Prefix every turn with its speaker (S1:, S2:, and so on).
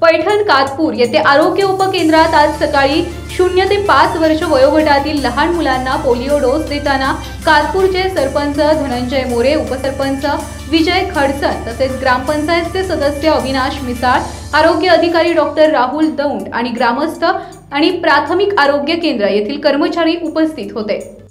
S1: पैठण कातपूर येथे आरोग्य उपकेंद्रात आज सकाळी 0 ते 5 वर्ष वयोगटातील लहान मुलांना पोलिओ डोस देताना कातपूरचे सरपंच धनंजय मोरे, उपसरपंच विजय खडसन तसेच ग्रामपंचायतचे सदस्य अविनाश मिसाळ, आरोग्य अधिकारी डॉक्टर राहुल दौंड आणि ग्रामस्थ आणि प्राथमिक आरोग्य केंद्र येथील कर्मचारी उपस्थित होते।